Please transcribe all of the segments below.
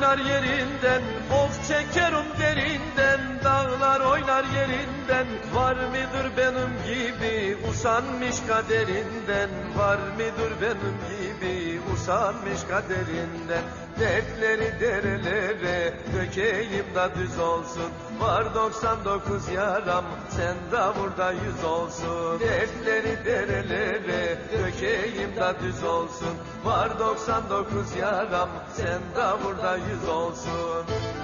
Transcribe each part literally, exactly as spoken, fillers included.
oynar yerinden, of çekerim derinden, dağlar oynar yerinden. Var mıdır benim gibi usanmış kaderinden, var mıdır benim gibi usanmış kaderinden. Dertleri derelere dökeyim da düz olsun, var doksan dokuz yaram, sen davurda yüz olsun. Dertleri derelere dökeyim da düz olsun, var doksan dokuz yaram, sen davurda yüz olsun.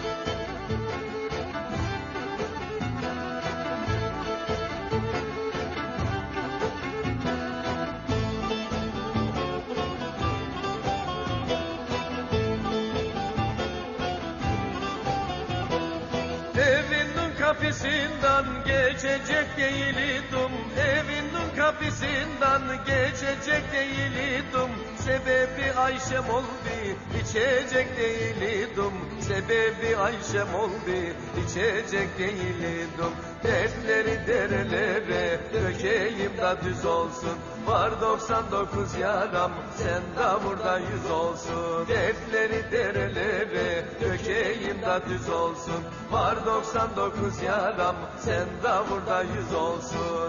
Evinin kapısından geçecek değildim, evinin kapısından geçecek değildim. Sebebi Ayşem oldu, içecek değildim, sebebi Ayşem oldu, içecek değildim. Dertleri derelere dökeyim da düz olsun, var doksan dokuz yaram, sen davurda yüz olsun. Dertleri derelere dökeyim da düz olsun, var doksan dokuz yaram, sen davurda yüz olsun.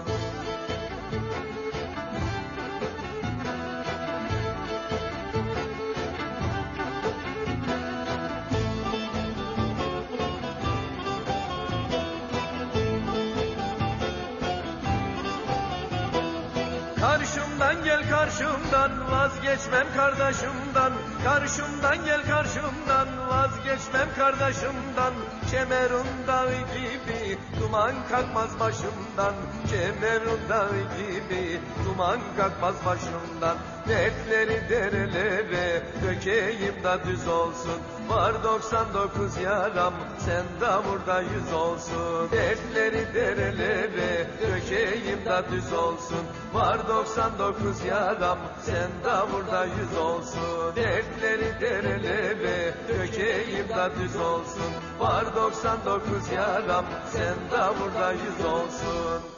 Karşımdan gel karşımdan, vazgeçmem kardeşimden. Karşımdan gel karşımdan, vazgeçmem kardeşimden. Kemerun dağı gibi duman kalkmaz başımdan, Kemerun dağı gibi duman kalkmaz başımdan. Dertleri derelere dökeyim da düz olsun, var doksan dokuz yaram, sen davurda yüz olsun. Dertleri derelere dökeyim da düz olsun, var doksan dokuz yaram, sen davurda yüz olsun. Dertleri derelere dökeyim da düz olsun, var doksan dokuz yaram, sen davurda yüz olsun.